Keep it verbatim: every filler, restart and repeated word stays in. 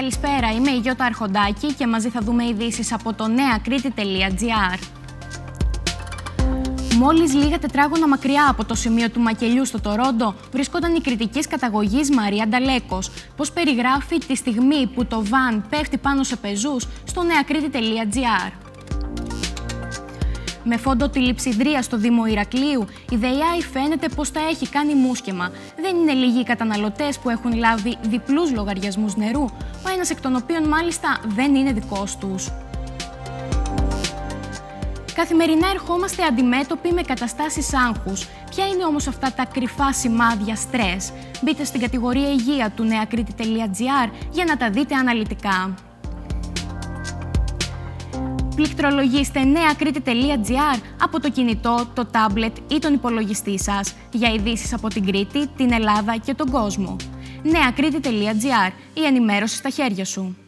Καλησπέρα, είμαι η Γιώτα Αρχοντάκη και μαζί θα δούμε ειδήσεις από το νεακρήτη τελεία τζι άρ. Μόλις λίγα τετράγωνα μακριά από το σημείο του μακελιού στο Τορόντο βρισκόταν η κριτικής καταγωγής Μαρία Νταλέκος, πως περιγράφει τη στιγμή που το βαν πέφτει πάνω σε πεζούς στο νεακρήτη τελεία τζι άρ. Με φόντο τη λειψιδρία στο Δήμο Ηρακλείου, η ΔΕΙΑΗ φαίνεται πως τα έχει κάνει μουσκεμα. Δεν είναι λίγοι οι καταναλωτές που έχουν λάβει διπλούς λογαριασμούς νερού, ο ένας εκ των οποίων μάλιστα δεν είναι δικός τους. Καθημερινά ερχόμαστε αντιμέτωποι με καταστάσεις άγχους. Ποια είναι όμως αυτά τα κρυφά σημάδια στρες? Μπείτε στην κατηγορία Υγεία του νεακρήτη τελεία τζι άρ για να τα δείτε αναλυτικά. Πληκτρολογήστε νεακρήτη τελεία τζι άρ από το κινητό, το τάμπλετ ή τον υπολογιστή σας για ειδήσεις από την Κρήτη, την Ελλάδα και τον κόσμο. νεακρήτη τελεία τζι άρ, η ενημέρωση στα χέρια σου.